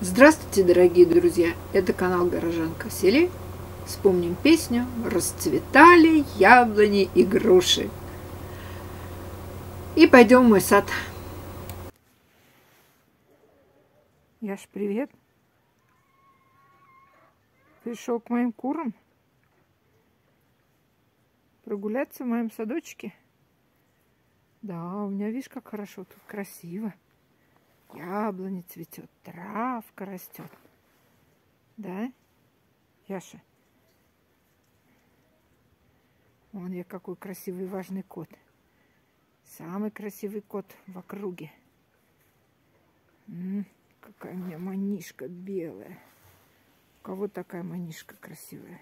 Здравствуйте, дорогие друзья! Это канал Горожанка в селе. Вспомним песню «Расцветали яблони и груши». И пойдем в мой сад. Яш, привет! Пришел к моим курам прогуляться в моем садочке. Да, у меня, видишь, как хорошо, тут красиво. Яблони цветет, травка растет. Да, Яша? Вон я какой красивый, важный кот. Самый красивый кот в округе. Какая у меня манишка белая. У кого такая манишка красивая?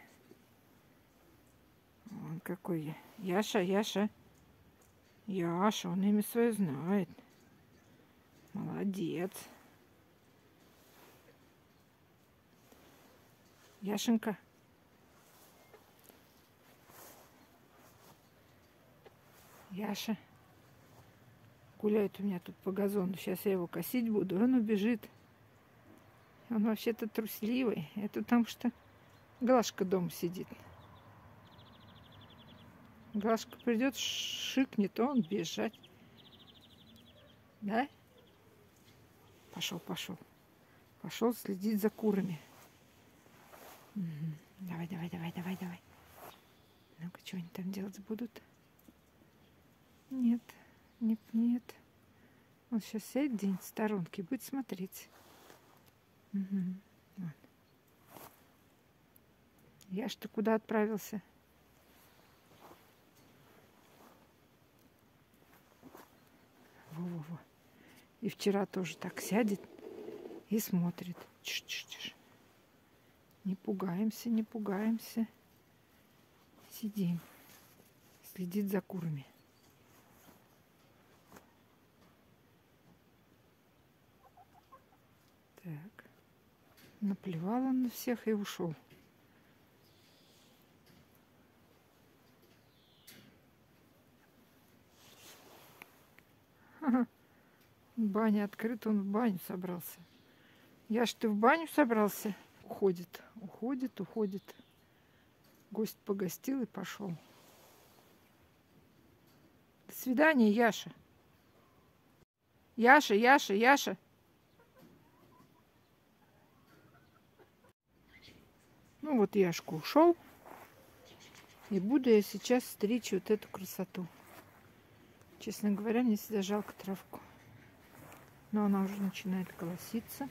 Вон какой я. Яша, Яша. Яша, он имя свое знает. Молодец. Яшенька. Яша. Гуляет у меня тут по газону. Сейчас я его косить буду. Он убежит. Он вообще-то трусливый. Это потому что Глашка дома сидит. Глашка придет, шикнет, а он бежать. Да? Пошел, пошел. Пошел следить за курами. Давай, давай, давай, давай, давай. Ну-ка, что они там делать будут? Нет, нет, нет. Он сейчас сядет где-нибудь в сторонке и будет смотреть. Вот. Яш, ты куда отправился? Во-во-во. И вчера тоже так сядет и смотрит. Чш-чш-чш. Не пугаемся, не пугаемся. Сидим. Следит за курами. Так. Наплевал он на всех и ушел. Баня открыта, он в баню собрался. Яш, ты в баню собрался? Уходит, уходит, уходит. Гость погостил и пошел. До свидания, Яша. Яша, Яша, Яша. Ну вот Яшка ушел. И буду я сейчас стричь вот эту красоту. Честно говоря, мне всегда жалко травку. Но она уже начинает колоситься.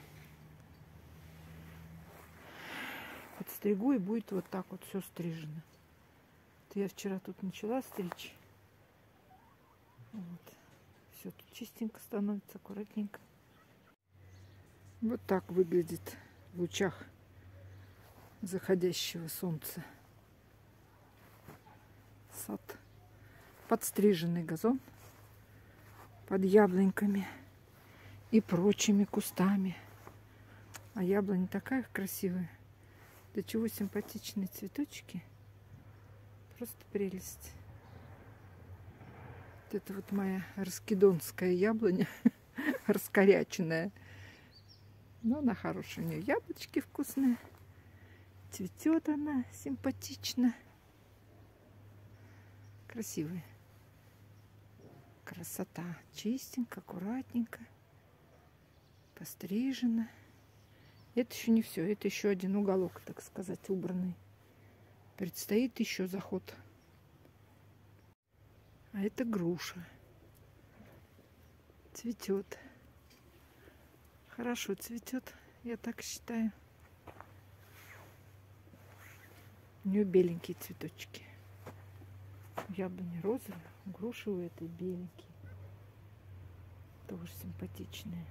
Подстригу, и будет вот так вот все стрижено. Это я вчера тут начала стричь. Вот. Все тут чистенько становится, аккуратненько. Вот так выглядит в лучах заходящего солнца сад. Подстриженный газон под яблоньками и прочими кустами. А яблоня такая красивая. До чего симпатичные цветочки. Просто прелесть. Вот это вот моя раскидонская яблоня. Раскоряченная. Но она хорошая. У нее яблочки вкусные. Цветет она симпатично. Красивая. Красота. Чистенько, аккуратненько. Пострижена. Это еще не все. Это еще один уголок, так сказать, убранный. Предстоит еще заход. А это груша. Цветет. Хорошо цветет, я так считаю. У нее беленькие цветочки. Яблони розовые, груши у этой беленькие. Тоже симпатичные.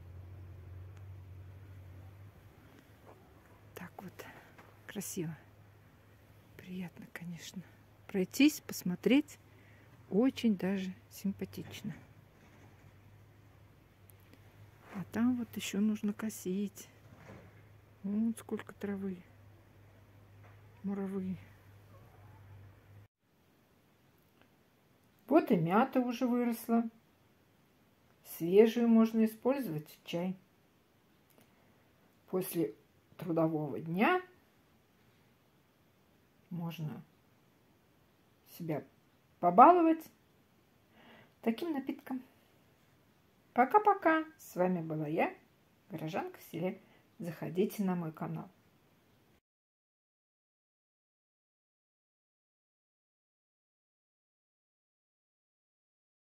Так вот, красиво. Приятно, конечно. Пройтись, посмотреть. Очень даже симпатично. А там вот еще нужно косить. Вот сколько травы. Муравы. Вот и мята уже выросла. Свежую можно использовать в чай. после трудового дня можно себя побаловать таким напитком. Пока-пока. С вами была я, Горожанка в селе. Заходите на мой канал.